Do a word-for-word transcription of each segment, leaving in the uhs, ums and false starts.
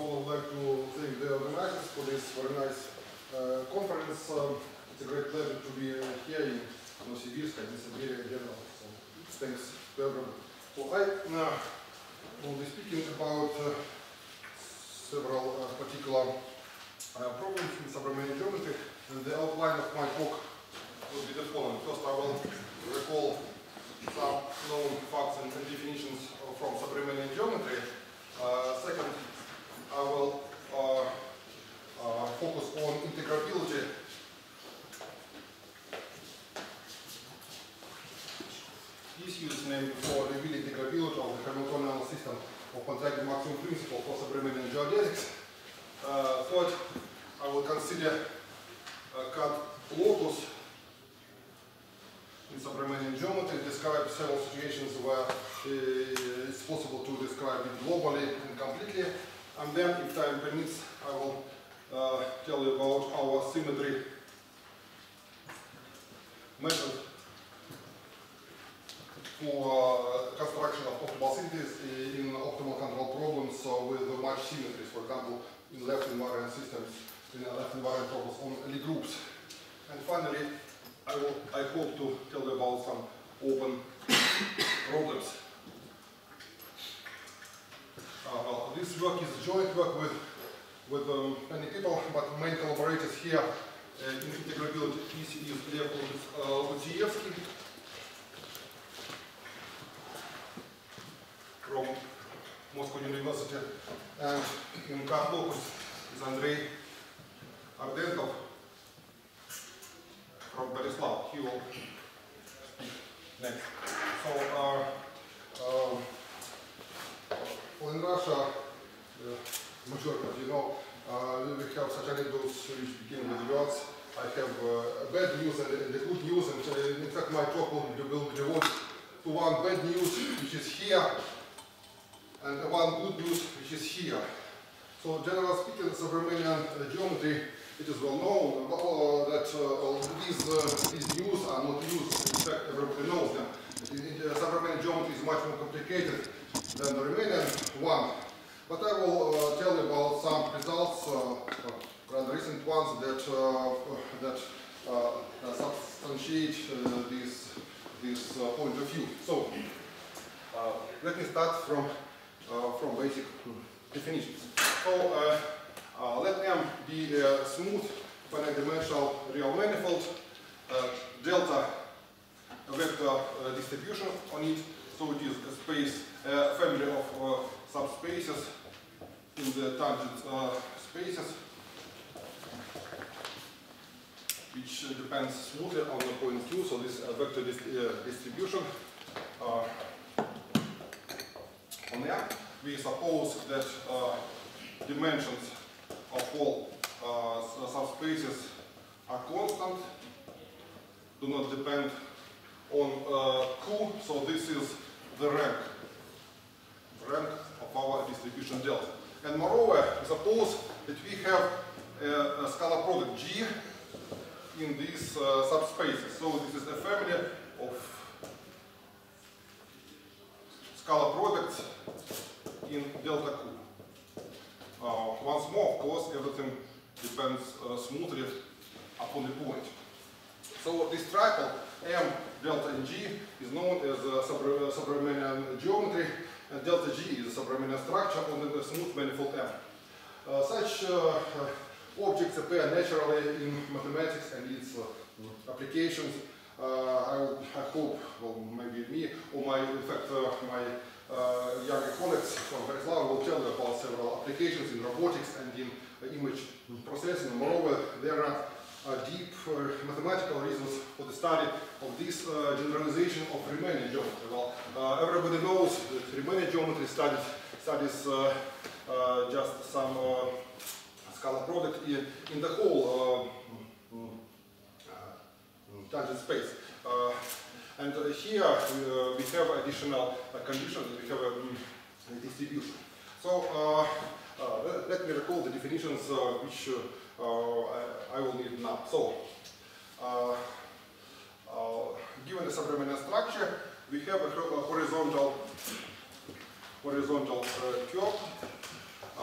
all, I'd like to thank the organizers for this very nice uh, conference. Um, it's a great pleasure to be uh, here in Novosibirsk and in Siberia in general. So thanks to everyone. So I uh, will be speaking about uh, several uh, particular uh, problems in subramanian geometry, and the outline of my talk will be the following. First, I will recall some known facts and definitions from subramanian geometry. Uh, second, I will uh, uh, focus on integrability issues, named for the real integrability of the Hamiltonian system of contracted maximum principle for subramanian geodesics. Uh, third, I will consider uh, cut locus in subramanian geometry, describe several situations where uh, it's possible to describe it globally and completely, and then, if time permits, I will uh, tell you about our symmetry method for uh, construction of optimal synthesis in optimal control problems uh, with much symmetries, for example, in left invariant systems, in left invariant problems on Lie groups. And finally, I, will, I hope to tell you about some open problems. Uh, well, this work is joint work with, with um, many people, but main collaborators here uh, in integrability is, is Lev Lutsievsky from Moscow University, and in cut locus is Andrei Ardenkov from Borislav. He will speak next. So, uh, uh, well, in Russia, uh, majority of you know, uh, we have such anecdotes which begin with words. I have uh, bad news and, and the good news, and uh, in fact my talk will be, will be devoted to one bad news which is here, and one good news which is here. So, generally speaking, subramanian uh, geometry, it is well known uh, that uh, these, uh, these news are not used. In fact, everybody knows them. In, in, uh, subramanian geometry is much more complicated than the Riemannian one. But I will uh, tell you about some results, uh, uh, rather recent ones, that, uh, that uh, substantiate uh, this, this uh, point of view. So, uh, let me start from, uh, from basic definitions. So, uh, uh, let M be a smooth finite-dimensional real manifold, uh, delta a vector uh, distribution on it, so it is a space, a family of uh, subspaces in the tangent uh, spaces, which uh, depends smoothly on the point Q, so this uh, vector dis uh, distribution uh, on M. We suppose that uh, dimensions of all uh, subspaces are constant, do not depend on uh, Q, so this is the rank, rank of our distribution delta. And moreover, suppose that we have a, a scalar product G in these uh, subspaces. So this is a family of scalar products in delta Q. Uh, once more, of course, everything depends uh, smoothly upon the point. So this triple M, delta, and G is known as uh, subramanian geometry, and delta G is a subramanian structure on the smooth manifold M. Uh, such uh, uh, objects appear naturally in mathematics and its uh, applications. Uh, I, I hope, well, maybe me or my, in fact, uh, my Uh, younger colleagues from Borislav will tell you about several applications in robotics and in uh, image processing. Moreover, there are uh, deep uh, mathematical reasons for the study of this uh, generalization of Riemannian geometry. Well, uh, everybody knows that Riemannian geometry studies, studies uh, uh, just some uh, scalar product in, in the whole uh, uh, tangent space. Uh, And uh, here uh, we have additional uh, conditions, we have a um, distribution. So uh, uh, let me recall the definitions uh, which uh, uh, I, I will need now. So, uh, uh, given the subramanian structure, we have a, a horizontal, horizontal uh, curve uh,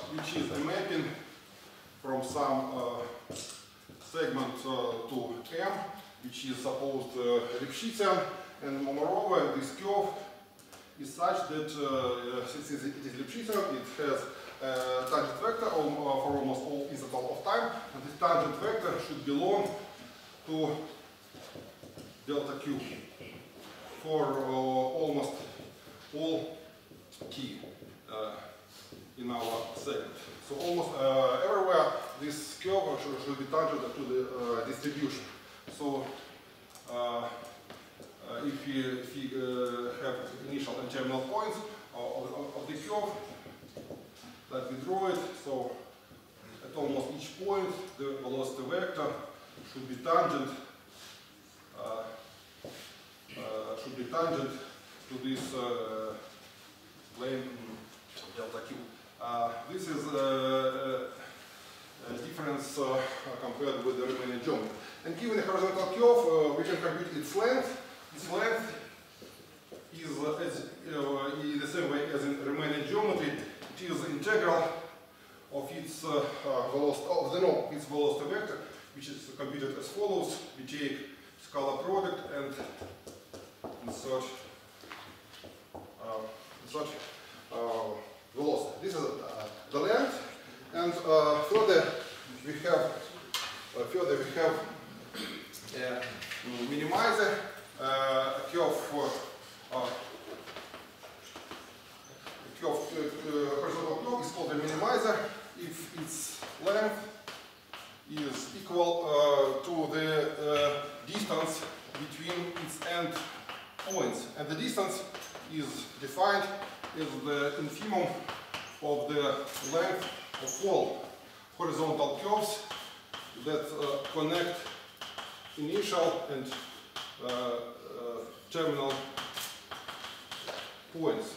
which is a mapping from some uh, segment uh, to M, which is supposed uh, Lipschitzian, and moreover, this curve is such that uh, since it is Lipschitzian, it has a tangent vector on, uh, for almost all interval of time, and this tangent vector should belong to delta Q for uh, almost all t uh, in our segment. So almost uh, everywhere this curve should, should be tangent to the uh, distribution. So uh, uh, if we, if we uh, have initial and terminal points of, of, of the curve, that we draw it, so at almost each point the velocity vector should be tangent uh, uh, should be tangent to this uh, plane delta Q. Uh, this is uh, a difference uh, compared with the Riemannian geometry. And given a horizontal curve, uh, we can compute its length. Its length is uh, as, uh, in the same way as in Riemannian geometry. It is the integral of its uh, uh, velocity of the norm, its velocity vector, which is computed as follows. We take scalar product and insert uh, insert uh, velocity. This is uh, the length, and uh, further we have uh, further we have a minimizer, uh, a curve for uh, a curve uh, horizontal curve is called a minimizer if its length is equal uh, to the uh, distance between its end points, and the distance is defined as the infimum of the length of all horizontal curves that uh, connect initial and uh, uh, terminal points.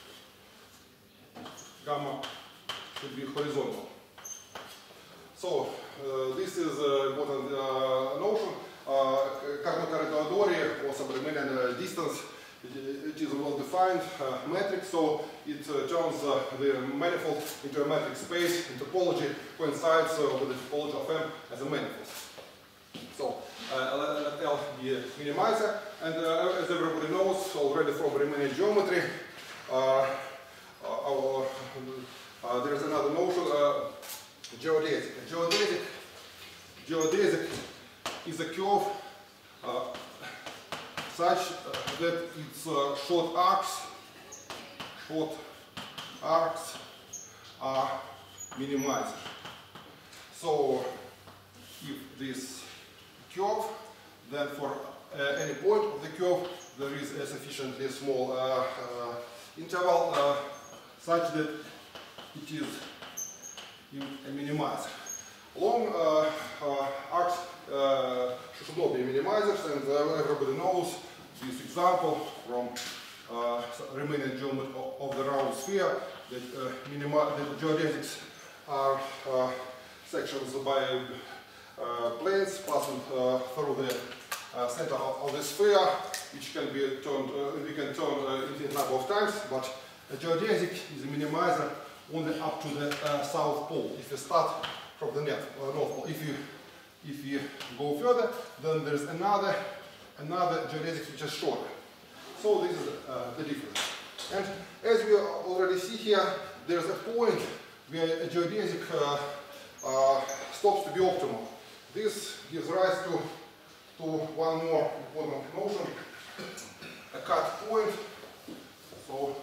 Gamma should be horizontal. So uh, this is an important uh, notion. Carnot-Teodori was a Riemannian distance. It, it is a well-defined uh, metric, so it uh, turns uh, the manifold into a metric space, and topology coincides uh, with the topology of M as a manifold. So uh, let L be a minimizer, and uh, as everybody knows already from Riemannian geometry, uh, uh, uh, there is another notion, uh, geodesic. Geodesic, geodesic is a curve uh, such uh, that its uh, short arcs, short arcs are minimized. So if this curve, then for uh, any point of the curve there is a sufficiently small uh, uh, interval uh, such that it is in a minimizer. Long uh, uh, arcs uh, should not be minimizers, and uh, everybody knows this example from uh, Riemannian geometry of the round sphere, that uh, the geodesics are uh, sections by uh, planes passing uh, through the uh, center of, of the sphere, which can be turned, uh, we can turn uh, infinite number of times, but a geodesic is a minimizer only up to the uh, south pole. If you start from the net, uh, north pole, if you if you go further, then there's another another geodesic which is shorter. So this is uh, the difference. And as we already see here, there's a point where a geodesic uh, uh, stops to be optimal. This gives rise to to one more important notion, a cut point. So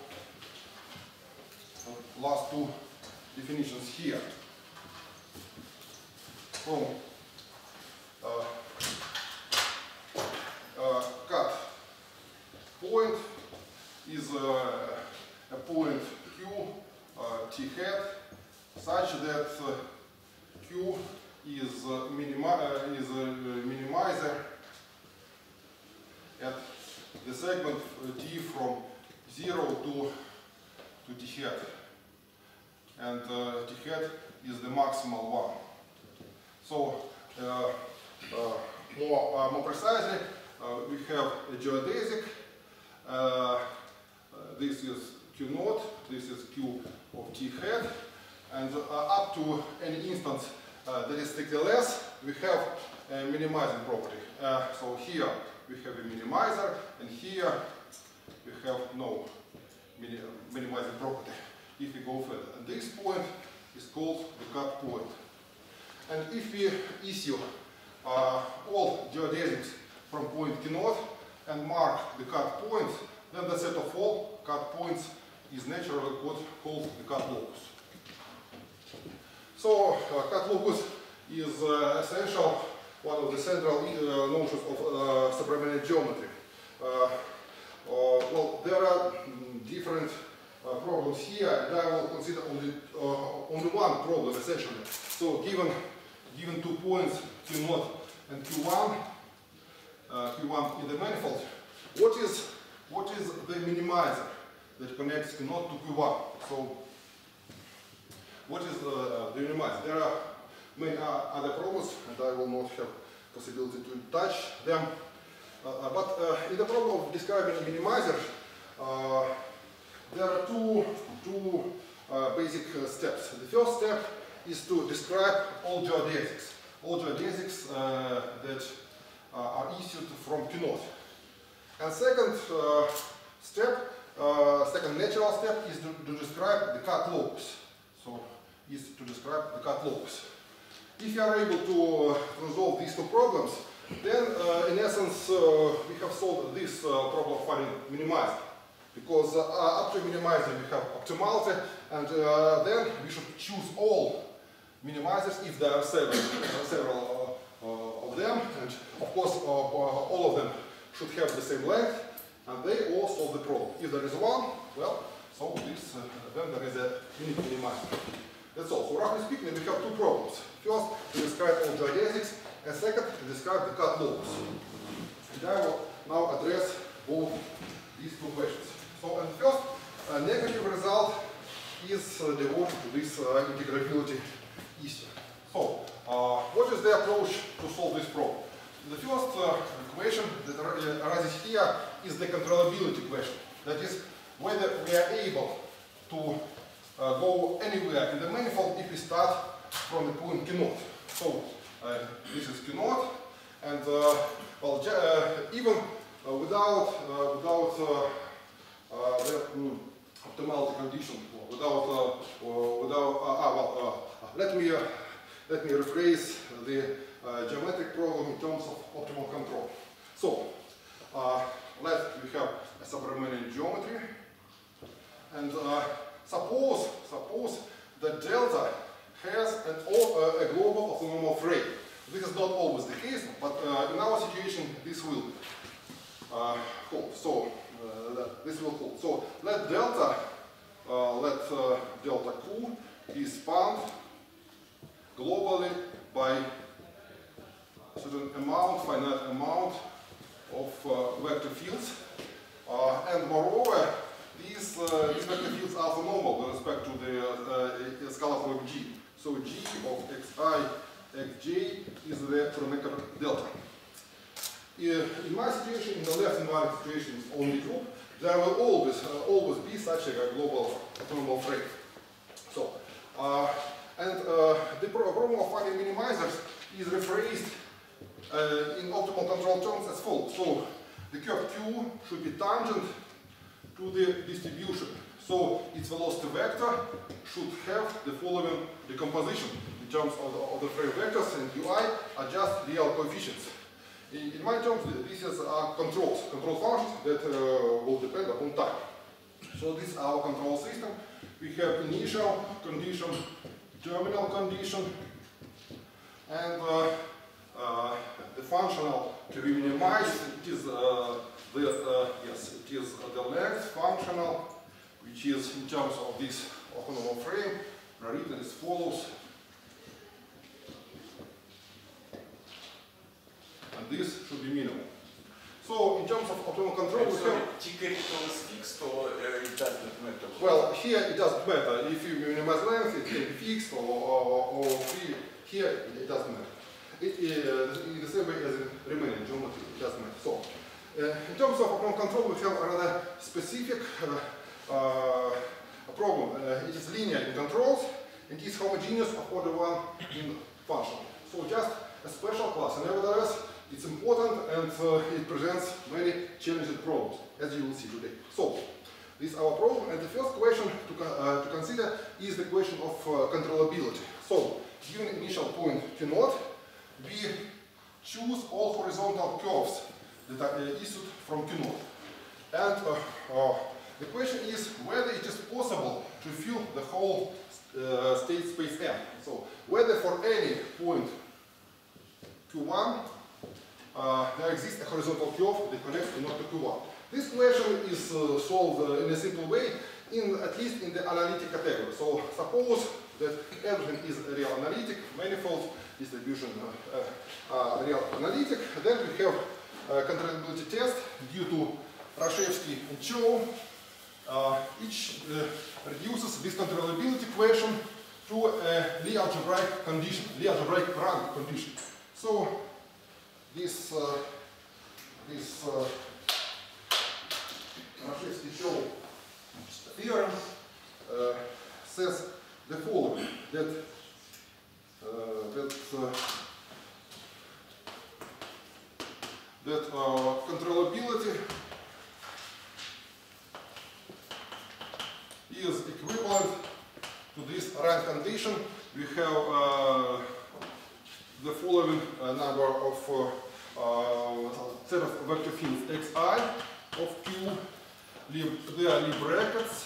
last two definitions here. From uh, uh, cut point is uh, a point Q, uh, T hat, such that uh, Q is uh, minimi uh, is a minimizer at the segment uh, T from zero to to T hat, and uh, T hat is the maximal one. So uh, uh, more uh, more precisely, uh, we have a geodesic. Uh, uh, this is Q naught. This is Q of T hat, and uh, up to any instance uh, that is strictly less, we have a minimizing property. Uh, so here we have a minimizer, and here we have no mini minimizing property if we go further. And this point is called the cut point. And if we issue uh, all geodesics from point Q naught and mark the cut points, then the set of all cut points is naturally called the cut locus. So uh, cut locus is uh, essential, one of the central uh, notions of uh, subramanian geometry. Uh, uh, well, there are mm, different uh, problems here, and I will consider only, uh, only one problem essentially. So given, given two points Q naught and Q one, uh, Q one in the manifold, what is, what is the minimizer that connects Q naught to Q one? So what is uh, the minimizer? There are many uh, other problems, and I will not have possibility to touch them. Uh, uh, but uh, in the problem of describing minimizers, uh, there are two, two uh, basic uh, steps. The first step is to describe all geodesics, all geodesics uh, that uh, are issued from Q naught. And second uh, step, uh, second natural step is to, to describe the cut locus. So is to describe the cut locus. If you are able to uh, resolve these two problems, then uh, in essence uh, we have solved this uh, problem of finding minimizer. Because uh, up to minimizer we have optimality, and uh, then we should choose all minimizers if there are several, uh, several uh, uh, of them, and of course uh, uh, all of them should have the same length, and they all solve the problem. If there is one, well, so this, uh, then there is a unique minimizer. That's all. So roughly speaking, we have two problems. First, to describe all geodesics, and second, to describe the cut locus. And I will now address both these two questions. So, and first, a negative result is uh, devoted to this uh, integrability issue. So, uh, what is the approach to solve this problem? The first uh, equation that arises here is the controllability question. That is, whether we are able to uh, go anywhere in the manifold if we start from the point Q naught. So, uh, this is Q naught, and uh, well, uh, even uh, without uh, without uh, uh, the mm, optimality condition, without uh, uh, without uh, ah, well, uh, let me uh, let me rephrase the uh, geometric problem in terms of optimal control. So, uh, let we have a subramanian geometry, and uh, suppose suppose that delta has an, uh, a global orthonormal frame. This is not always the case, but uh, in our situation this will uh, hold. So uh, this will hold. So let delta uh, let uh, delta Q be spanned globally by a certain amount, finite amount of uh, vector fields, uh, and moreover, these, uh, these vector fields are orthonormal with respect to the uh, uh, scalar form G. So G of xi, xj is the Kronecker delta. In my situation, in the left invariant situation is only true, there will always uh, always be such a global orthonormal frame. So, uh, and uh, the problem of finding minimizers is rephrased uh, in optimal control terms as follows. So the curve Q should be tangent to the distribution. So its velocity vector should have the following decomposition in terms of the, of the frame vectors, and Ui are just real coefficients. In, in my terms, these are controls, control functions that uh, will depend upon time. So this is our control system. We have initial condition, terminal condition, and uh, uh, the functional to be minimized. It is uh, the uh, yes, it is the length functional, which is in terms of this orthonormal frame, written as follows. And this should be minimal. So in terms of optimal control, we have T critical is fixed, or uh, it doesn't matter? Well, here it doesn't matter. If you minimize length, it can be fixed, or, or, or free. Here it doesn't matter. It, uh, in the same way as in Riemannian geometry, it doesn't matter. So, uh, in terms of optimal control, we have another specific uh, uh, problem. Uh, it is linear in controls, and is homogeneous of order one in function. So just a special class. And nevertheless, it's important and uh, it presents many challenging problems, as you will see today. So, this is our problem, and the first question to, uh, to consider is the question of uh, controllability. So, given initial point Q naught, we choose all horizontal curves that are uh, issued from Q naught. And uh, uh, the question is whether it is possible to fill the whole uh, state space M. So, whether for any point Q one uh, there exists a horizontal curve that connects Q naught to Q one. This question is uh, solved uh, in a simple way, in, at least in the analytic category. So suppose that everything is a real analytic, manifold distribution uh, uh, uh, real analytic. Then we have a controllability test due to Rashevsky and Cho. Uh, each uh, reduces this controllability question to a Lie algebraic condition, Lie algebraic rank condition. So this uh, this uh, Rashevsky-Cho theorem uh, says the following, that uh, that uh, that uh, controllability is equivalent to this rank condition. We have uh, the following uh, number of uh, uh, set of vector fields xi of Q. There are Lie brackets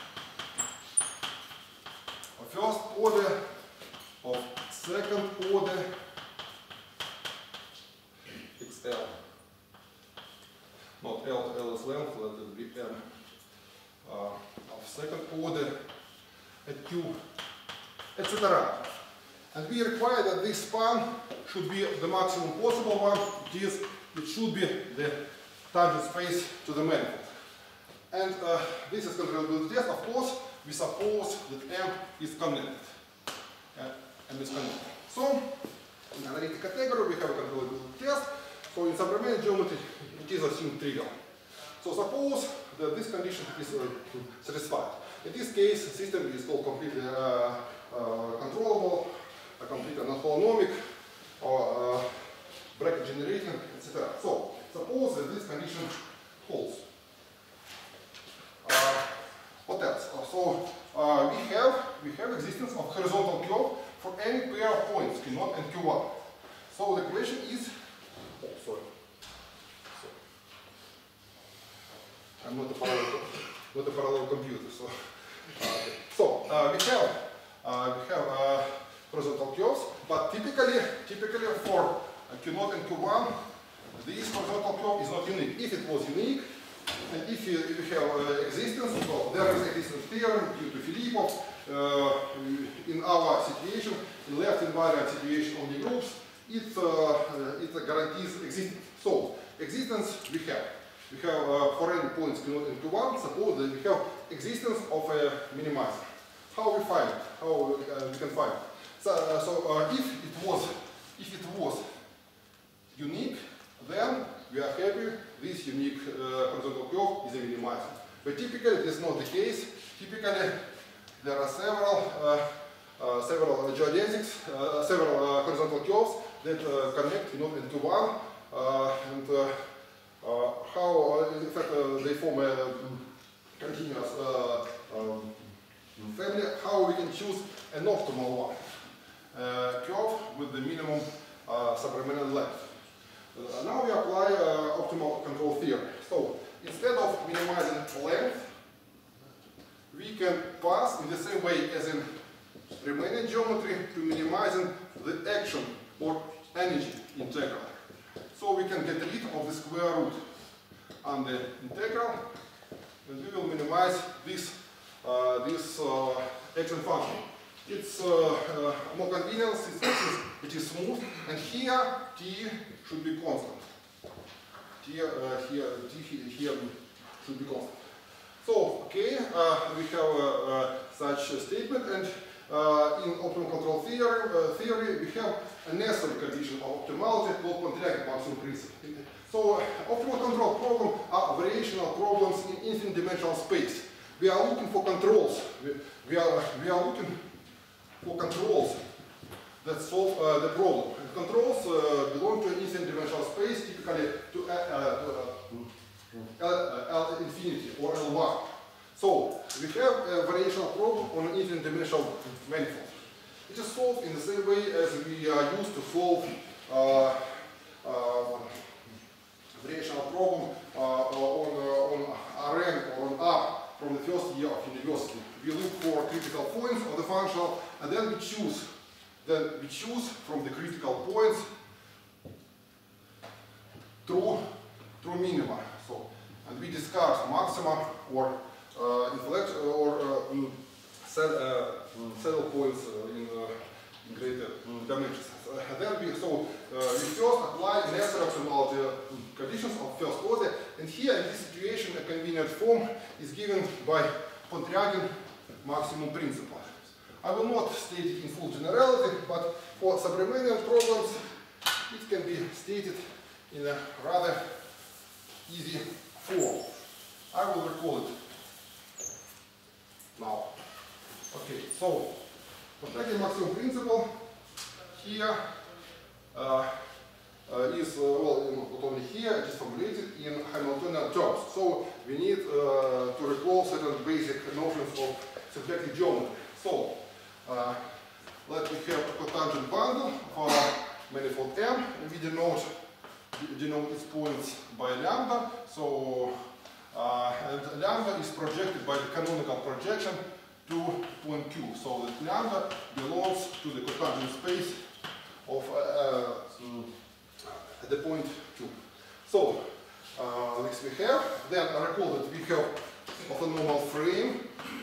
of first order, of second order, xl. Not L, L is length, let it be M. Uh, of second order at Q, et cetera. And we require that this span should be the maximum possible one. It is, it should be the tangent space to the manifold. And uh, this is controllability test. Of course, we suppose that M is connected. Uh, M is connected. So, in analytic category, we have a controllability test. So, in subdomain geometry, it is assumed trivial. So, suppose that this condition is uh, satisfied. In this case, the system is called completely uh, uh, controllable, uh, completely non-holonomic, or uh, bracket generating, et cetera. So, suppose that this condition holds. Uh, what else? Uh, so uh, we have we have existence of horizontal curve for any pair of points Q naught and Q one. So the question is, oh, sorry, sorry. I'm not a parallel, not a parallel computer. So uh, so uh, we have uh, we have uh, horizontal curves, but typically typically for uh, Q naught and Q one, this horizontal curve is not unique. If it was unique, and if you, if you have uh, existence, well, there is existence theorem due to Filippov. Uh, in our situation, in left invariant situation on the groups, it, uh, it guarantees existence. So, existence we have. We have uh, for any points Q naught and Q one, suppose that we have existence of a minimizer. How we find it? How uh, we can find it? So, uh, so uh, if it was, if it was unique, then we are happy. This unique uh, horizontal curve is a minimizer. But typically, this is not the case. Typically, there are several, uh, uh, several geodesics, uh, several uh, horizontal curves that uh, connect Q naught and Q one, uh, and uh, uh, how, uh, in fact, uh, they form a um, continuous uh, um, family. How we can choose an optimal one uh, curve with the minimum uh, subremanent length. Uh, now we apply uh, optimal control theory. So instead of minimizing length, we can pass in the same way as in Riemannian geometry to minimizing the action or energy integral. So we can get rid of the square root on the integral, and we will minimize this uh, this uh, action function. It's uh, uh, more convenient, it's, it is smooth, and here t should be constant. T, uh, here, t here should be constant. So, okay, uh, we have uh, uh, such a statement, and uh, in optimal control theory, uh, theory, we have a necessary condition of optimality called Pontryagin maximum principle. So, uh, optimal control problems are variational problems in infinite dimensional space. We are looking for controls. We, we, are, we are looking for controls that solve uh, the problem. And controls uh, belong to an infinite dimensional space, typically to, uh, uh, to uh, L, uh, L infinity or L one. So we have a variational problem on an infinite dimensional manifold. It is solved in the same way as we are used to solve uh, uh, variational problem uh, on, uh, on R N or on R from the first year of university. We look for critical points of the functional, and then we choose. Then we choose from the critical points through through minima. So, and we discard maxima or uh, intellect or uh, set, uh, saddle points uh, in, uh, in greater dimensions. Uh, then we so uh, we first apply necessary optimality conditions of first order, and here in this situation a convenient form is given by Pontryagin maximum principle. I will not state it in full generality, but for sub-Riemannian problems it can be stated in a rather easy form. I will recall it now. Okay, so Pontryagin maximum principle here uh, uh, is, uh, well, not only here, it is formulated in Hamiltonian terms. So we need uh, to recall certain basic notions of symplectic geometry. So uh, let me have a cotangent bundle for manifold M, and we denote, denote its points by lambda. So uh, and lambda is projected by the canonical projection to point Q. So that lambda belongs to the cotangent space of uh, uh, at the point Q. So uh, next we have, then I recall that we have orthonormal frame.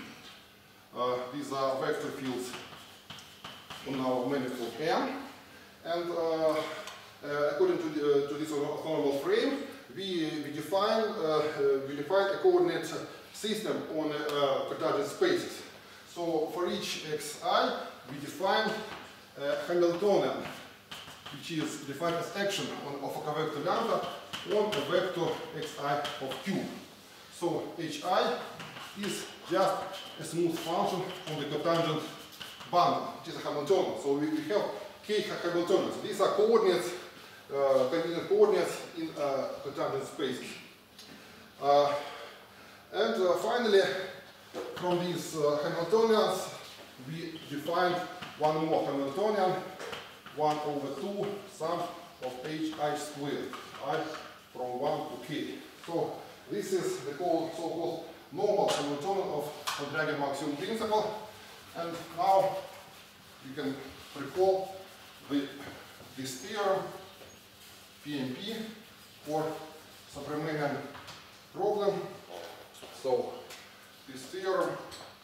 Uh, these are vector fields on our manifold M, and uh, uh, according to, the, uh, to this orthonormal frame, we, we define uh, we define a coordinate system on uh, cotangent spaces. So for each xi, we define uh, Hamiltonian, which is defined as action on, of a covector lambda on a vector xi of Q. So hi is just a smooth function on the cotangent bundle, which is a Hamiltonian. So we, we have k Hamiltonians. These are coordinates, uh, convenient coordinates in uh, cotangent spaces. Uh, and uh, finally, from these uh, Hamiltonians, we define one more Hamiltonian, one over two sum of hi squared, I from one to k. So this is the so-called normal Hamiltonian of Pontryagin maximum principle. And now you can recall the, this theorem, P M P, for sub-Riemannian problem. So this theorem,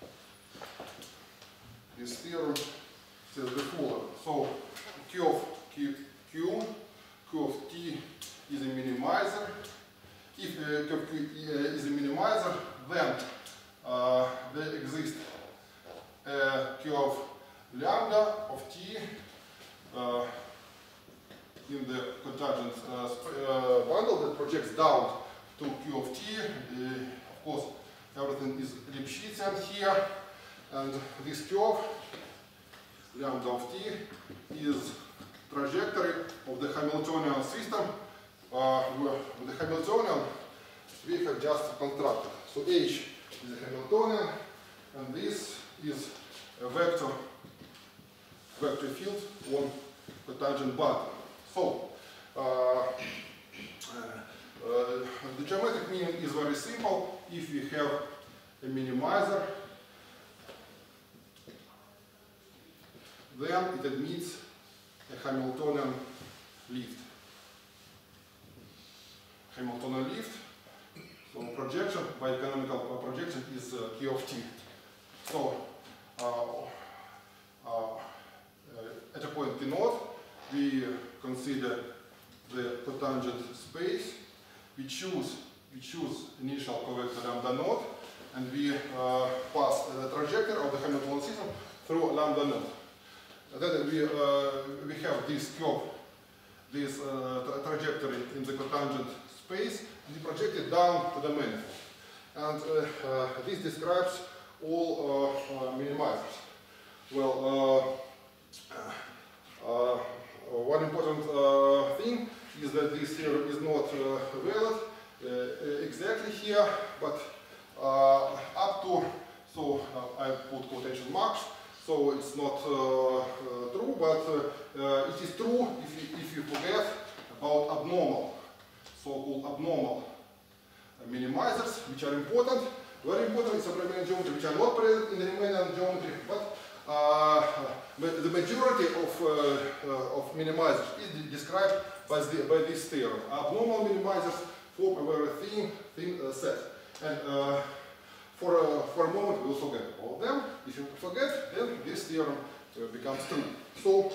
this theorem says the following. So Q of Q, Q, Q of T is a minimizer. If uh, Q of Q uh, is a minimizer, then uh, there exists uh, Q of lambda of T uh, in the cotangent uh, uh, bundle that projects down to Q of T. Uh, of course, everything is Lipschitzian here, and this curve, lambda of T, is trajectory of the Hamiltonian system. Uh, with the Hamiltonian, we have just constructed. So H is a Hamiltonian, and this is a vector, vector field on the tangent bundle. So uh, uh, uh, the geometric meaning is very simple. If we have a minimizer, then it admits a Hamiltonian lift. Hamiltonian lift. So projection by canonical projection is uh, Q of T. So uh, uh, uh, at a point P naught, we consider the cotangent space. We choose we choose initial covector lambda naught, and we uh, pass the trajectory of the Hamiltonian system through lambda naught. And then we uh, we have this curve, this uh, tra trajectory in the cotangent space, and we project it down to the manifold. And uh, uh, this describes all uh, uh, minimizers. Well, so it's not uh, uh, true, but uh, uh, it is true if you, if you forget about abnormal, so-called abnormal minimizers, which are important, very important in subramanian geometry, which are not present in the Riemannian geometry, but uh, the majority of, uh, uh, of minimizers is described by, the, by this theorem. Abnormal minimizers form a very thin, thin uh, set. And uh, for, uh, for a moment we will forget all of them. If you forget, then this theorem uh, becomes true. So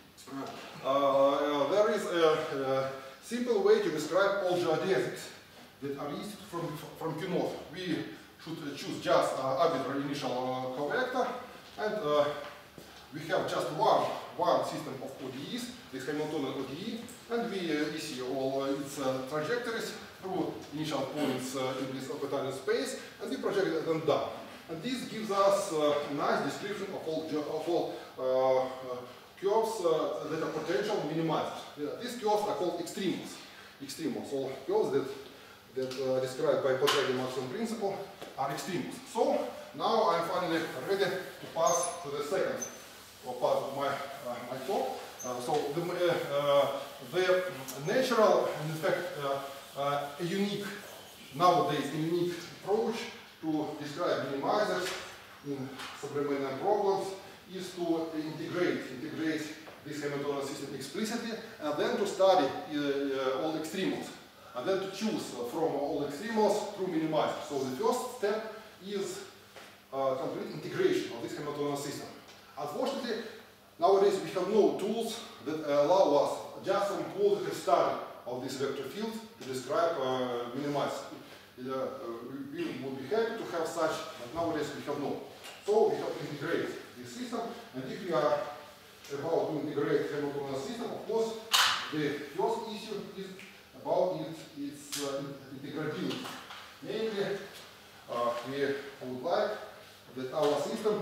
uh, uh, there is a, a simple way to describe all geodesics that are easy from, from Q naught. We should choose just uh, arbitrary initial uh, covector, and uh, we have just one, one system of O D Es, this Hamiltonian O D E, and we uh, issue all uh, its uh, trajectories through initial points uh, in this orbital space, and we project them down. And this gives us uh, a nice description of all, of all uh, uh, curves uh, that are potential minimizers. Yeah, these curves are called extremals. Extremals, all curves that that uh, described by Potragin maximum principle are extremals. So now I'm finally ready to pass to the second part of my, uh, my talk. Uh, so the, uh, uh, the natural, in fact, uh, uh, a unique, nowadays a unique approach to describe minimizers in subramanian problems is to integrate, integrate this Hamiltonian system explicitly, and then to study uh, uh, all extremals. And then to choose uh, from all extremals through minimizers. So the first step is uh, complete integration of this Hamiltonian system. Unfortunately, nowadays we have no tools that allow us just from qualitative study of this vector field to describe uh, minimizers. Uh, we would be happy to have such, but nowadays we have no. So we have to integrate this system, and if we are about to integrate Hamiltonian system, of course, the first issue is about its, its uh, integrability. Namely, uh, we would like that our system,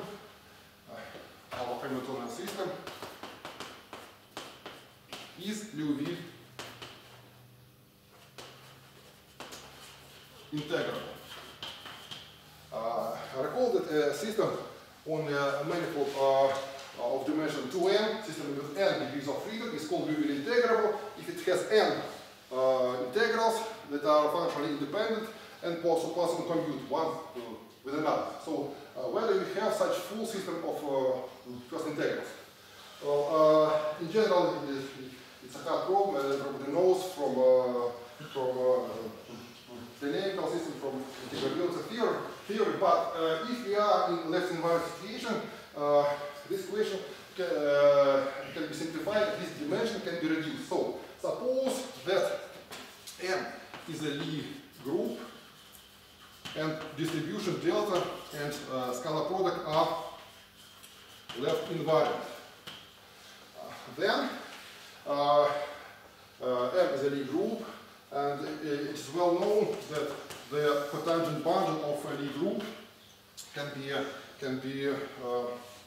uh, our Hamiltonian system, is Liouville integrable. Uh, recall that a system on a manifold uh, of dimension two n, system with n degrees of freedom, is called Liouville integrable if it has n Uh, integrals that are functionally independent and also possible to compute one uh, with another. So uh, whether we have such full system of uh, first integrals. Well, uh, in general, it is, it's a hard problem, and everybody knows from uh, from uh, dynamical system, from integrability theory. theory. But uh, if we are in left inverse situation, uh, this equation can, uh, can be simplified. This dimension can be reduced. So suppose that M is a Lie group and distribution delta and uh, scalar product are left invariant. Uh, then uh, uh, M is a Lie group, and it is well known that the cotangent bundle of a Lie group can be uh, can be uh,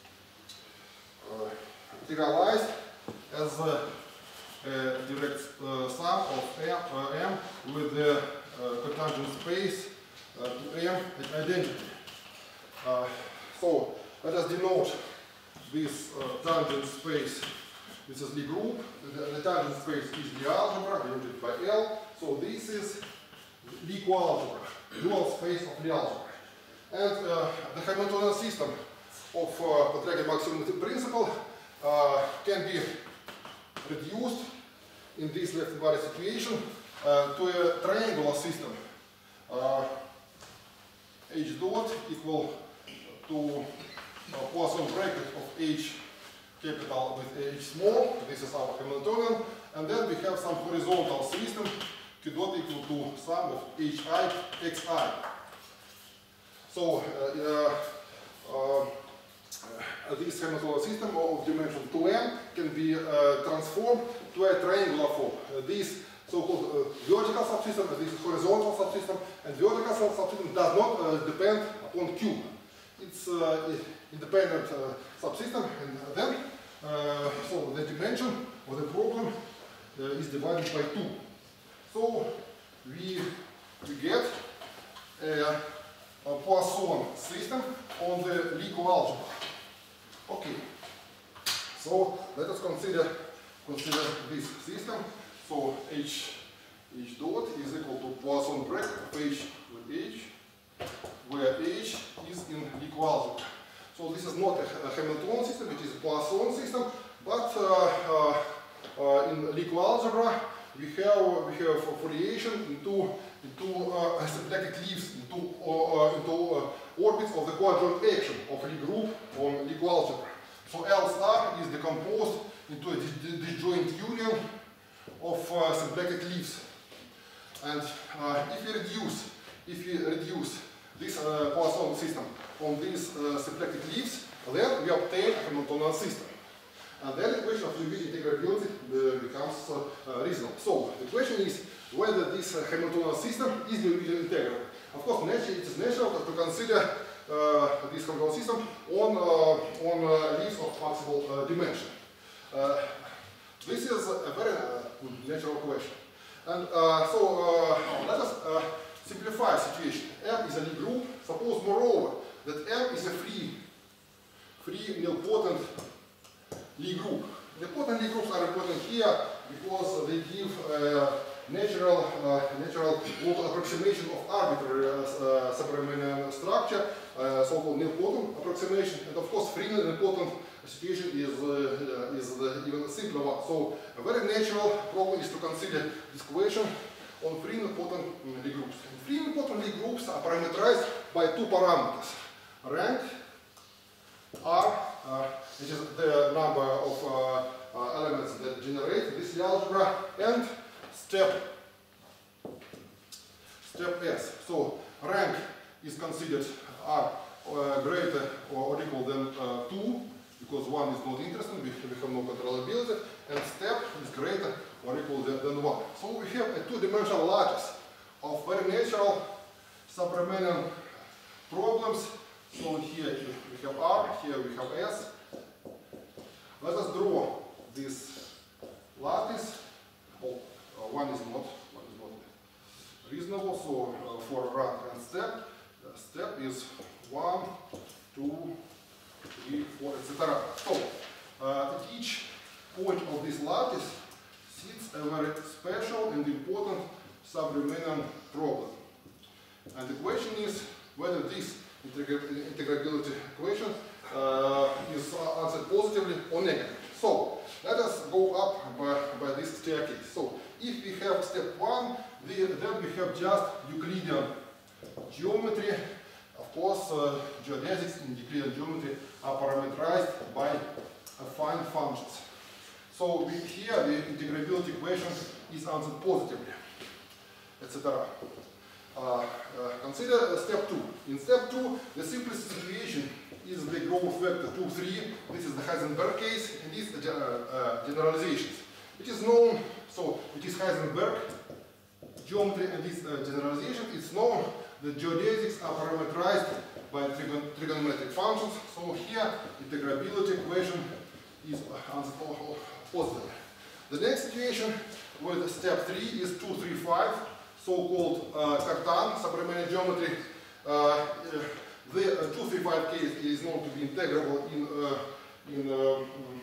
uh, integralized as a Uh, direct uh, sum of M, uh, M with the uh, cotangent space uh, to M at identity. Uh, so let us denote this uh, tangent space. This is Lie group. The, the tangent space is Lie algebra denoted by L. So this is Lie coalgebra, dual space of Lie algebra. And uh, the Hamiltonian system of uh, Potragin maximum principle uh, can be reduced in this left invariant situation uh, to a triangular system. Uh, H dot equal to uh, Poisson bracket of H capital with H small. This is our Hamiltonian. And then we have some horizontal system Q dot equal to sum of Hi xi. So uh, uh, Uh, this Hamiltonian system of dimension two n can be uh, transformed to a triangular form. Uh, this so-called uh, vertical subsystem, uh, this is horizontal subsystem, and vertical subsystem does not uh, depend upon Q. It's uh, independent uh, subsystem, and then uh, so the dimension of the problem uh, is divided by two. So we, we get a, a Poisson system on the Lie coalgebra. Okay. So let us consider consider this system. So H H dot is equal to Poisson bracket of H with H, where H is in Lie algebra. So this is not a, a Hamiltonian system, it is a Poisson system, but uh, uh, uh, in Lie algebra we have we have foliation into into uh, symplectic leaves into uh, into uh, orbits of the coadjoint action of Lie group on Lie algebra. So L star is decomposed into a disjoint union of uh, symplectic leaves. And uh, if we reduce, if we reduce this uh, Poisson system on these uh, symplectic leaves, then we obtain a Hamiltonian system. And then the question of Liouville integrability uh, becomes uh, uh, reasonable. So the question is whether this uh, Hamiltonian system is Liouville integrable. Of course, naturally, it is natural to consider uh, this Hamiltonian system on uh, on uh, leaves of maximal uh, dimension. Uh, this is a very uh, natural question. And uh, so uh, let us uh, simplify the situation. M is a Lie group. Suppose, moreover, that M is a free, free nilpotent Lie group. Nilpotent Lie groups are important here because they give uh, natural, uh, natural local approximation of arbitrary uh, uh, subramanian structure, uh, so-called nilpotent approximation. And of course, free nilpotent situation is, uh, is the even simpler one. So a very natural problem is to consider this question on free nilpotent Lie groups. And free nilpotent Lie groups are parameterized by two parameters: rank R, uh, which is the number of uh, uh, elements that generate this algebra, and step step S. So rank is considered R uh, greater or equal than uh, two, because one is not interesting, we, we have no controllability, and step is greater or equal than, than one. So we have a two-dimensional lattice of very natural subramanian problems. So here we have R, here we have S. Let us draw this lattice. Oh, uh, one is not, one is not reasonable. So uh, for rank and step, the step is one, two, three, four, et cetera. So uh, at each point of this lattice sits a very special and important subramanian problem. And the question is whether this integrability equation uh, is answered positively or negatively. So let us go up by, by this staircase. So if we have step one, then we have just Euclidean geometry. Of course, uh, geodesics in Euclidean geometry are parameterized by affine functions. So we, here the integrability equation is answered positively, et cetera. Uh, uh, consider uh, step two. In step two, the simplest situation is the growth vector two, three. This is the Heisenberg case, and these uh, uh, generalizations. It is known, so it is Heisenberg geometry and this uh, generalization. It's known that geodesics are parameterized by trigon trigonometric functions. So here, integrability equation is answered positively. The next situation with step three is two, three, five. So-called uh, Cartan subramanian geometry. Uh, the uh, two, three, five case is known to be integrable in uh, in uh,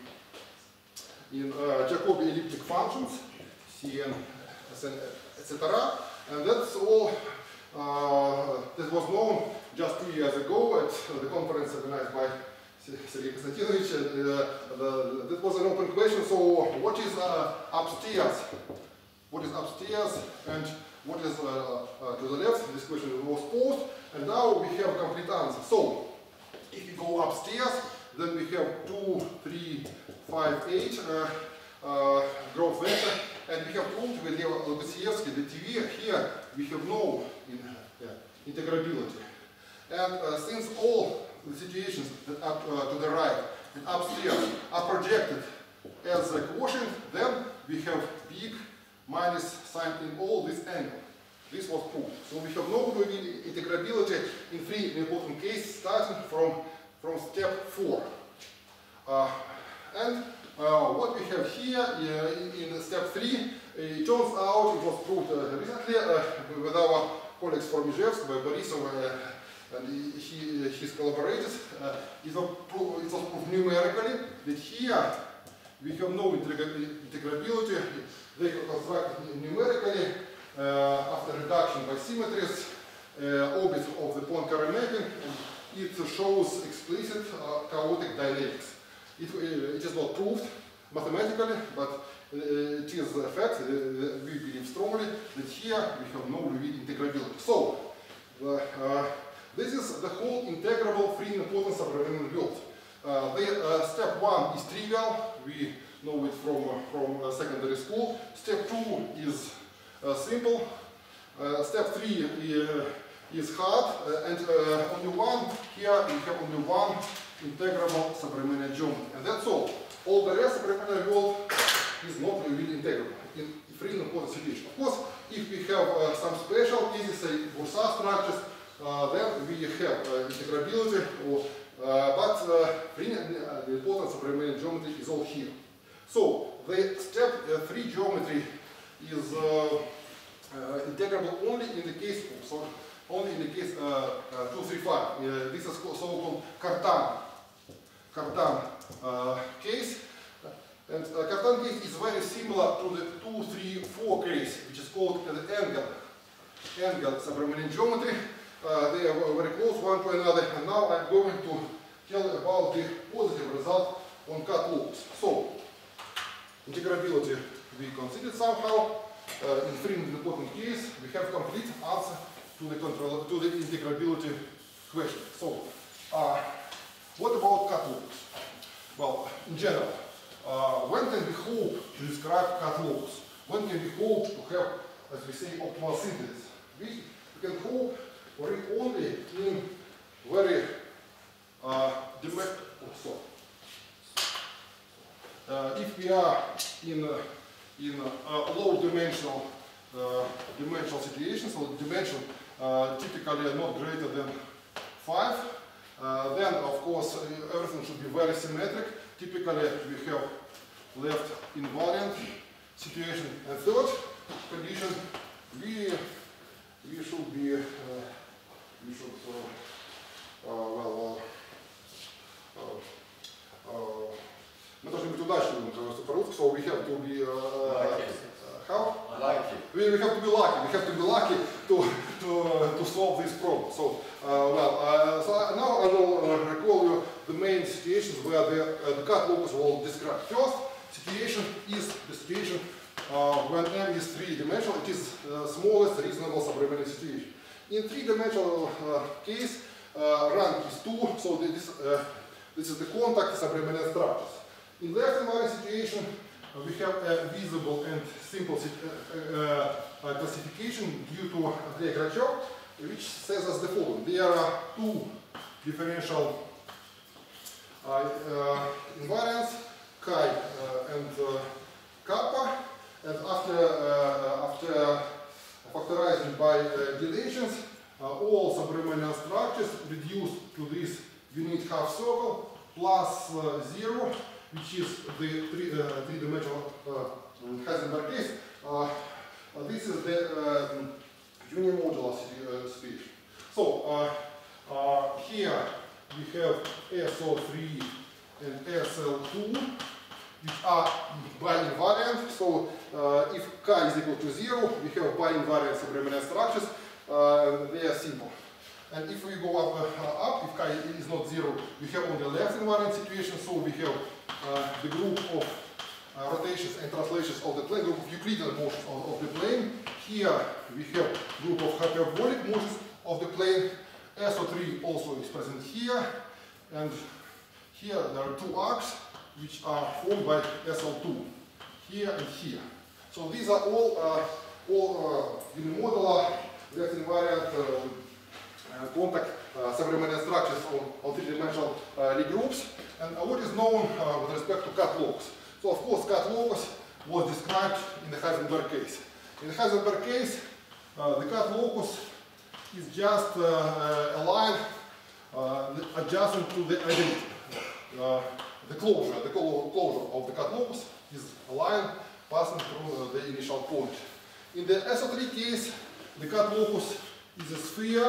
in uh, Jacobi elliptic functions, C n, S n, et cetera. And that's all uh, that was known just two years ago at uh, the conference organized by Sergei Konstantinovich. And, uh, the, that was an open question. So, what is uh, upstairs? What is upstairs? And what is uh, uh, to the left? This question was posed, and now we have a complete answer. So, if we go upstairs, then we have two, three, five, eight uh, uh, growth vector, and we have proved with Leo Lobachevsky that here, here we have no in, uh, integrability. And uh, since all the situations that are uh, to the right and upstairs are projected as a quotient, then we have big minus sign in all this angle. This was proved. So we have no integrability in free nilpotent case starting from, from step four. Uh, and uh, what we have here uh, in, in step three, it turns out it was proved uh, recently uh, with our colleagues from Ijevsk, by Borisov uh, and he, his collaborators. Uh, it, was proved, it was proved numerically that here we have no integra- integrability. They are constructed numerically uh, after reduction by symmetries, uh, orbits of the Poincare mapping, and it shows explicit uh, chaotic dynamics. It, uh, it is not proved mathematically, but uh, it is a fact. Uh, we believe strongly that here we have no Liouville integrability. So, uh, uh, this is the whole integrable free nilpotent subraminal world. Uh, the, uh, step one is trivial. We know it from, uh, from uh, secondary school. Step two is uh, simple. Uh, step three uh, is hard, uh, and uh, only one, here we have only one integrable subraminal geometry. And that's all. All the rest subraminal world is not really integrable in free nilpotent situation. Of course, if we have uh, some special cases, say Boursa structures, uh, then we have uh, integrability, or, uh, but uh, free nilpotent subraminal geometry is all here. So the step uh, three geometry is uh, uh, integrable only in the case of, sorry, only in the case uh, uh, two three five. Uh, this is so-called Cartan, Cartan uh, case. And uh, Cartan case is very similar to the two three four case, which is called uh, the angle, angle subraminal geometry. Uh, they are very close one to another. And now I'm going to tell you about the positive result on cut locus. So, integrability we considered somehow. Uh, in free nilpotent case, we have complete answer to the control to the integrability question. So, uh, what about cut locus? Well, in general, uh, when can we hope to describe cut locus? When can we hope to have, as we say, optimal synthesis? We, we can hope for it only in very uh, direct. Oh, sorry. Uh, if we are in uh, in uh, low dimensional uh, dimensional situations, so dimension uh, typically are not greater than five, uh, then of course uh, everything should be very symmetric. Typically we have left invariant situation. And third condition, we we should be uh, we should uh, uh, well. Uh, uh, uh, Мы должны быть удачливыми, so we have to be uh, uh, how? Lucky. We, we have to be lucky. We have to be lucky to to to solve this problem. So uh, well, uh, so now I will uh, recall you the main situations where the uh, the cut locus will describe. First situation is the situation uh, when M is three-dimensional. It is uh, smallest reasonable subraminal situation. In three-dimensional uh, case, uh, rank is two. So this uh, this is the contact subraminal structures. In left invariant situation, uh, we have a visible and simple uh, uh, uh, classification due to Andrei Grachov, which says as the following. There are two differential uh, uh, invariants, chi uh, and uh, kappa, and after, uh, after factorizing by uh, dilations, uh, all subraminal structures reduce to this unit half circle plus uh, zero, which is the three, uh, three-dimensional uh, Heisenberg case. Uh, uh, this is the uh, unimodular uh, situation. So uh, uh, here we have S O three and S L two, which are bi-invariant. So uh, if chi is equal to zero, we have bi-invariant subraminal structures. Uh, they are simple. And if we go up, uh, up, if chi is not zero, we have only left invariant situation. So we have uh, the group of uh, rotations and translations of the plane, group of Euclidean motions of, of the plane. Here we have group of hyperbolic motions of the plane. S O three also is present here. And here there are two arcs which are formed by S L two, here and here. So these are all, uh, all uh, unimodular left invariant uh, Uh, contact uh, subraminal structures on, on three-dimensional uh, Lie groups. And uh, what is known uh, with respect to cut locus? So of course cut locus was described in the Heisenberg case. In the Heisenberg case, uh, the cut locus is just uh, a line uh, adjacent to the identity. Uh, the closure, the closure of the cut locus is a line passing through uh, the initial point. In the S O three case, the cut locus is a sphere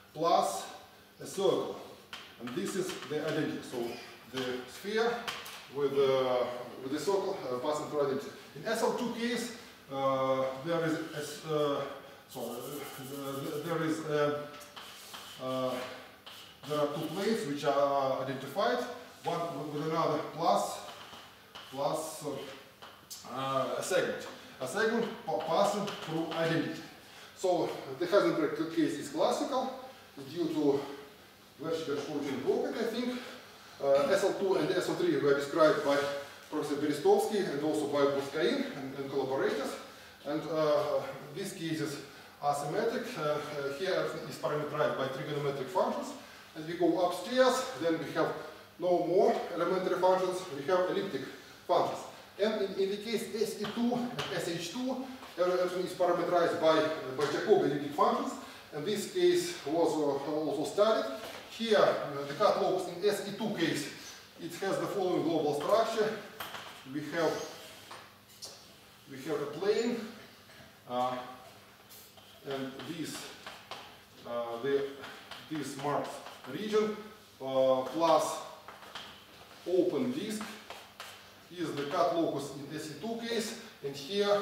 plus a circle, and this is the identity. So the sphere with, uh, with the circle uh, passing through identity. In S L two case, uh, there is a, uh, sorry, uh, there is a, uh, there are two planes which are identified, one with another plus plus uh, a segment, a segment passing through identity. So the Heisenberg case is classical due to Verschker-Shkurtin blocking, I think. Uh, S L two and S L three were described by Professor Berestovsky and also by Boskain and, and collaborators. And uh, these cases are symmetric. Uh, uh, here everything is parameterized by trigonometric functions. As we go upstairs, then we have no more elementary functions, we have elliptic functions. And in, in the case S E two and S H two, everything is parameterized by, uh, by Jacobi elliptic functions. And this case was uh, also studied. Here, uh, the cut locus in S E two case, it has the following global structure. We have, we have a plane, uh, and this, uh, the, this marked region uh, plus open disk is the cut locus in S E two case, and here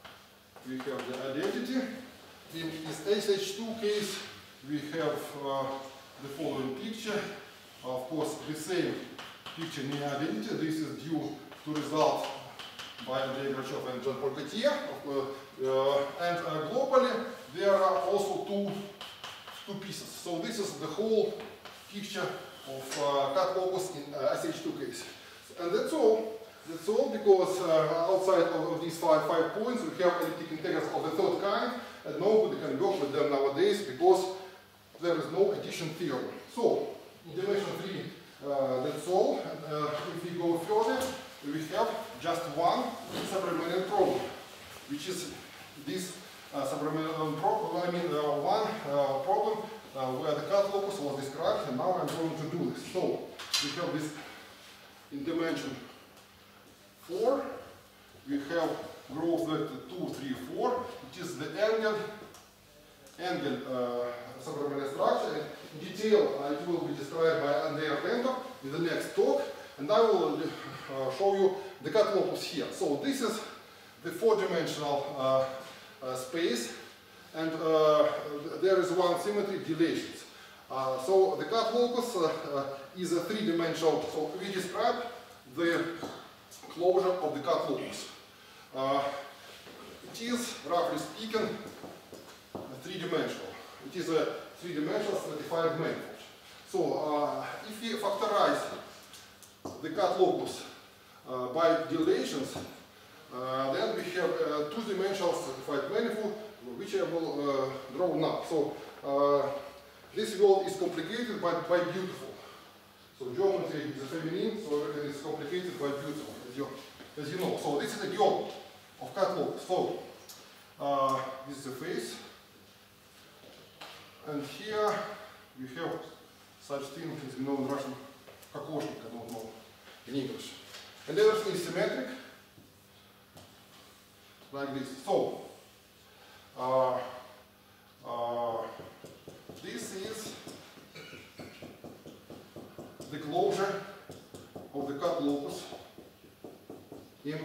we have the identity. In this S H two case, we have uh, the following picture. Of course, the same picture near identity. This is due to result by Andrei Grachov and Jean-Paul Gaultier. Uh, and uh, globally, there are also two, two pieces. So this is the whole picture of uh, cut locus in uh, S H two case. And that's all. That's all because uh, outside of, of these five, five points, we have elliptic integrals of the third kind, and nobody can work with them nowadays because there is no addition theorem. So, in dimension three, uh, that's all. And, uh, if we go further, we have just one Sub-Riemannian problem, which is this uh, Sub-Riemannian problem, I mean uh, one uh, problem uh, where the cut locus was described, and now I'm going to do this. So, we have this in dimension four, we have growth vector two, three, four, which is the angle, angle uh, Sub-Riemannian structure. In detail, uh, it will be described by Andrei Artento in the next talk, and I will uh, show you the cut locus here. So this is the four-dimensional uh, uh, space, and uh, there is one symmetry, dilations. Uh, so the cut locus uh, uh, is a three-dimensional. So we describe the closure of the cut locus. Uh, it is, roughly speaking, three-dimensional. It is a three-dimensional stratified manifold. So uh, if we factorize the cut locus uh, by dilations, uh, then we have a two-dimensional stratified manifold, which I will uh, draw now. So uh, this world is complicated but by beautiful. So geometry is a feminine, so everything is complicated but beautiful, as you, as you know. So this is a geometry of cut locus. So uh, this is the face, and here we have such thing as we know in Russian, kokoshnik, I don't know in English. And everything is symmetric, like this. So uh, uh, this is the closure of the cut locus in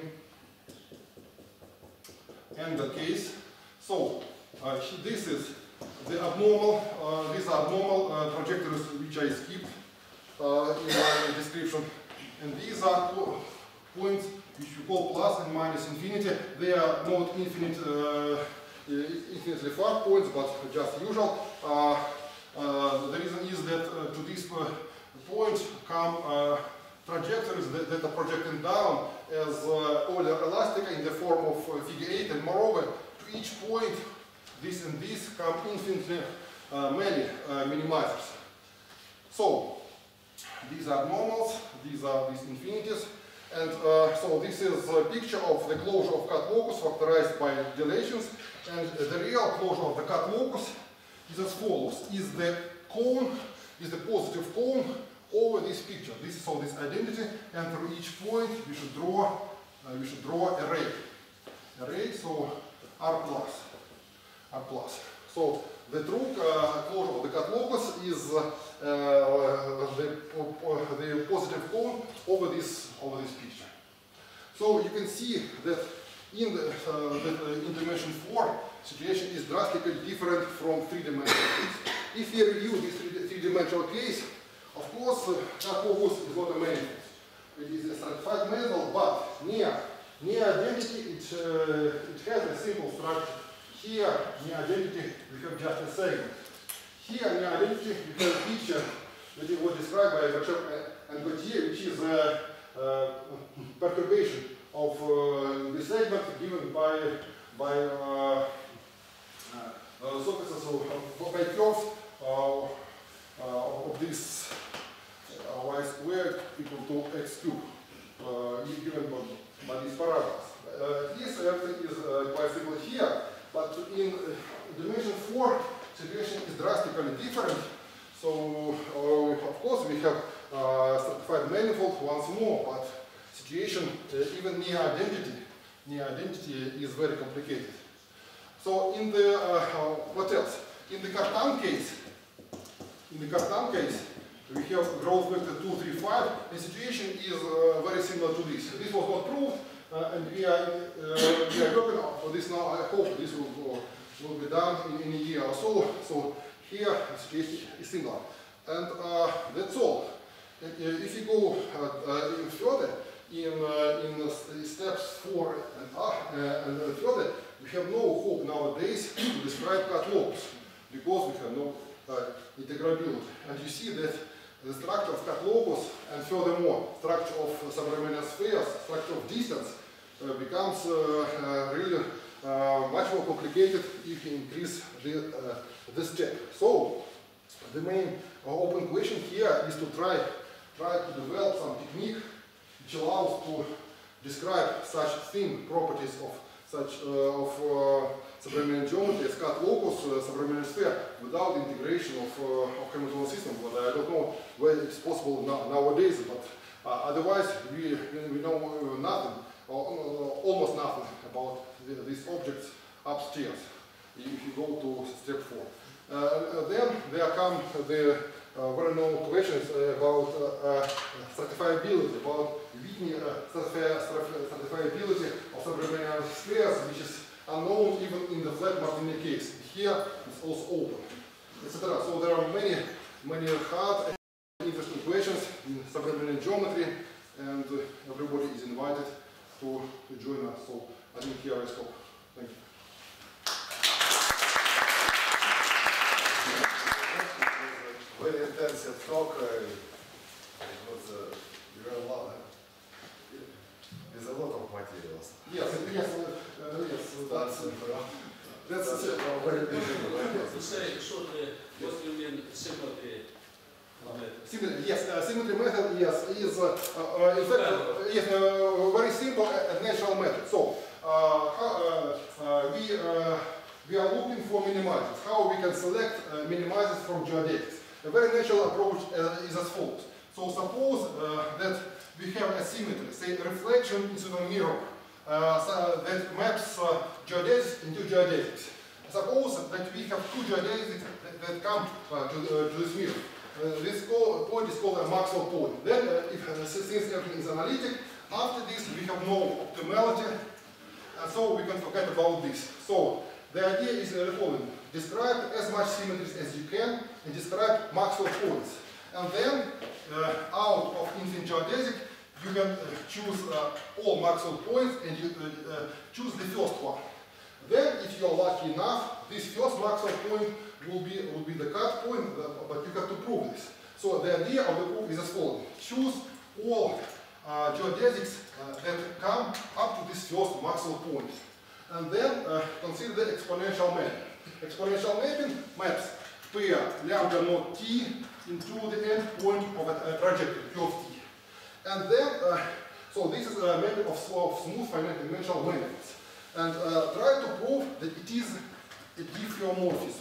angle case. So uh, this is the abnormal, uh, these are abnormal uh, trajectories which I skipped uh, in my description, and these are points which we call plus and minus infinity. They are not infinite, uh, infinitely far points, but just usual. Uh, uh, the reason is that uh, to these uh, points come uh, trajectories that, that are projecting down as uh, Euler elastica in the form of uh, figure eight, and moreover, to each point, this and this come infinitely uh, many uh, minimizers. So, these are normals, these are these infinities, and uh, so this is a picture of the closure of cut locus factorized by dilations, and the real closure of the cut locus is as follows: is the cone, is the positive cone over this picture. This is so this identity, and through each point we should draw uh, we should draw a ray. A ray, so R plus. R plus. So the true uh, closure of the cut locus is uh, uh, the, the positive cone over this, over this picture. So you can see that in, the, uh, the, in dimension four, situation is drastically different from three-dimensional case. If we review this three-dimensional case, of course, uh, that locus is not a manifold. It is a stratified manifold, but near, near identity, it, uh, it has a simple structure. Here, near identity, we have just a segment. Here, near identity, we have a picture that it was described by Virchow and Gautier, which is a, a perturbation of uh, the segment given by by uh, uh, surfaces of, of by curves uh, uh, of this uh, y squared equal to x cubed, uh, given by, by these parameters. Uh, this everything is uh, quite simple here, but in uh, dimension four, situation is drastically different. So, uh, of course, we have uh, stratified manifold once more, but situation, uh, even near identity, near identity is very complicated. So, in the uh, uh, what else? In the Cartan case, in the Cartan case, we have growth vector two, three, five. The situation is uh, very similar to this. This was not proved, uh, and we are uh, we are working on this now. I hope this will go, will be done in, in a year or so. So here the situation is similar, and uh, that's all. And, uh, if you go uh, uh, even further, in uh, in uh, steps four and uh, and uh, further, we have no hope nowadays to describe cut locus because we have no uh, integrability. And you see that the structure of cut locus and furthermore structure of uh, subrahmanian spheres, structure of distance uh, becomes uh, uh, really uh, much more complicated if you increase the, uh, the step. So the main uh, open question here is to try try to develop some technique which allows to describe such thin properties of such uh, of uh, subrahmanian geometry as cut locus, uh, subrahmanian sphere, without integration of, uh, of Hamiltonian system. But I don't know whether it's possible now, nowadays. But uh, otherwise, we we know nothing, or almost nothing about the, these objects upstairs. If you go to step four, uh, then there come the uh, very known questions uh, about uh, uh, stratifiability, about Whitney uh, stratifiability of subrahmanian spheres, which is unknown even in the flat Martini case. Here it's also open, et cetera. So there are many, many hard and interesting questions in subrahmanian geometry, and uh, everybody is invited to, to join us. So I think here I stop. Thank you. Very intensive talk. Uh, it was uh, very long. There's a lot of materials. Yes, yes, uh, yes. That's, uh, that's, That's uh, a very big To say shortly, what do you mean symmetry method? Symmetry, yes, uh, symmetry method, yes, is uh, uh, in fact uh, yes, uh, very simple and natural method. So uh, how, uh, uh, we uh, we are looking for minimizers. How we can select uh, minimizers from geodetics? A very natural approach uh, is as follows. So suppose uh, that we have a symmetry, say reflection into the mirror, uh, so that maps uh, geodesics into geodetics. Suppose that we have two geodesics that, that come uh, to, uh, to this mirror. Uh, this call, point is called a Maxwell point. Then, uh, if, uh, since everything is analytic, after this we have no optimality, and so we can forget about this. So the idea is uh, the following: describe as much symmetries as you can, and describe Maxwell points. And then, uh, out of infinite geodesic, you can uh, choose uh, all Maxwell points, and you uh, uh, choose the first one. Then, if you are lucky enough, this first Maxwell point will be will be the cut point, uh, but you have to prove this. So the idea of the proof is as follows: choose all uh, geodesics uh, that come up to this first Maxwell point, and then uh, consider the exponential mapping. Exponential mapping maps pair lambda naught t into the end point of a, a trajectory, Q of t. And then, uh, so this is a method of, of smooth finite dimensional manifolds. And uh, try to prove that it is a diffeomorphism.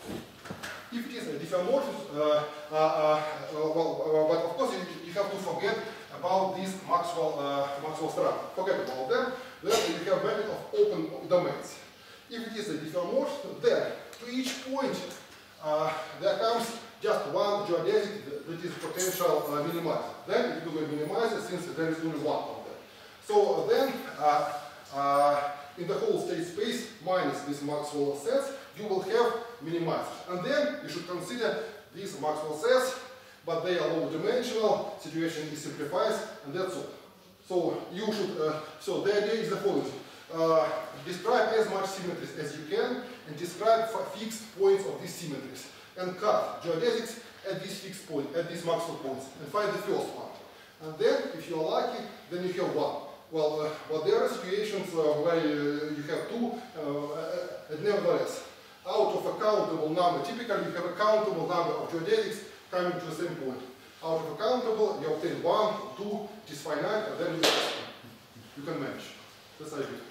If it is a diffeomorphism, uh, uh, uh, well, uh, but of course you, you have to forget about these Maxwell, uh, Maxwell structure. Forget about them. Then you have a method of open domains. If it is a diffeomorphism, then to each point uh, there comes just one geodesic that is potential uh, minimizer. Then it will be minimizer since there is only one of them. So then, uh, uh, in the whole state space minus this Maxwell sets, you will have minimizers. And then you should consider these Maxwell sets, but they are low dimensional, situation is simplified, and that's all. So you should, uh, so the idea is the following. Uh, describe as much symmetries as you can and describe fixed points of these symmetries and cut geodesics at this fixed point, at these Maxwell points, and find the first one. And then, if you are lucky, then you have one. Well, uh, but there are situations uh, where uh, you have two, uh, and nevertheless, out of a countable number, typically you have a countable number of geodesics coming to the same point. Out of a countable, you obtain one, two, it is finite, and then you, you can manage. That's how you do it.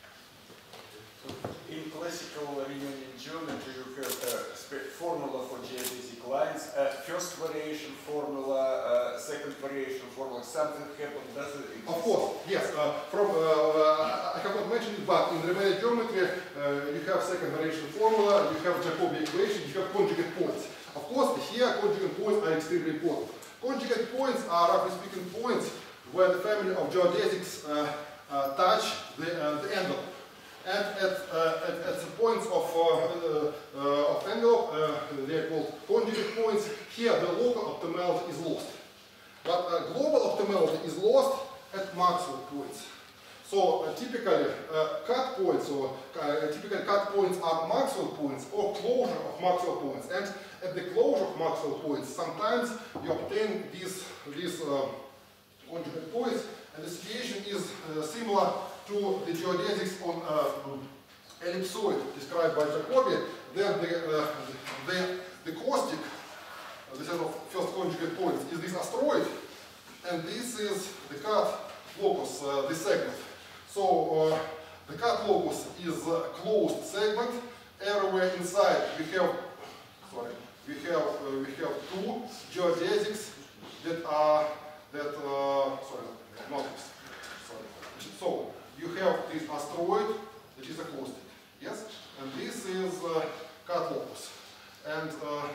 In classical Riemannian geometry, you have a formula for geodesic lines, uh, first variation formula, uh, second variation formula. Something happened, does it exist? Of course, yes. Uh, from, uh, uh, I have not mentioned it, but in Riemannian geometry, uh, you have second variation formula, you have Jacobi equation, you have conjugate points. Of course, here conjugate points are extremely important. Conjugate points are, roughly speaking, points where the family of geodesics uh, uh, touch the, uh, the envelope. And at, uh, at, at the points of, uh, uh, of envelope, uh, they are called conjugate points. Here the local optimality is lost. But uh, global optimality is lost at Maxwell points. So uh, typically uh, cut points or uh, typical cut points are Maxwell points or closure of Maxwell points. And at the closure of Maxwell points, sometimes you obtain these, these uh, conjugate points, and the situation is uh, similar to the geodesics on uh, ellipsoid described by Jacobi. Then the, uh, the, the caustic, uh, this is of first conjugate points, is this asteroid, and this is the cut locus, uh, this segment. So uh, the cut locus is a closed segment. Everywhere inside we have, sorry, we have uh, we have two geodesics that are that uh, sorry, not this. Sorry. So you have this asteroid, which is a caustic, yes, and this is uh, cut locus, and uh,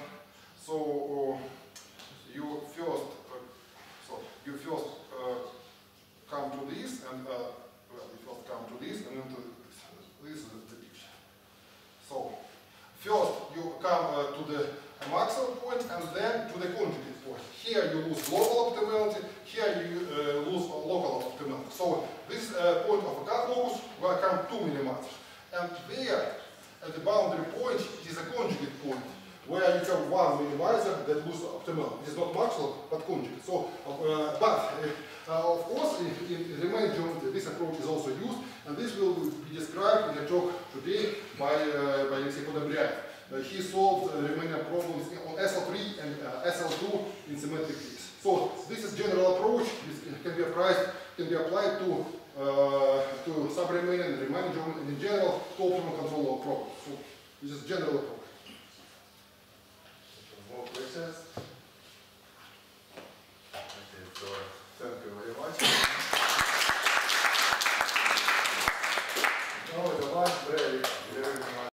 so uh, you first uh, so you first uh, come to this and. Uh, Well, we first come to this and then to this. This is the picture. So, first you come uh, to the Maxwell point and then to the conjugate point. Here you lose global optimality, here you uh, lose local optimality. So, this uh, point of a cut locus will come two minimizers. And there, at the boundary point, it is a conjugate point, where you have one minimizer that loses optimality. It is not Maxwell, but conjugate. So, uh, but, uh, Uh, of course, in, in Riemannian geometry, this approach is also used, and this will be described in a talk today by, uh, by Alexey Podobryaev. Uh, he solved uh, Riemannian problems on S L three and uh, S L two in symmetric case. So this is general approach. This can be applied, can be applied to uh, to sub-Riemannian and Riemannian geometry, and in general to optimal control of problems. So this is general approach.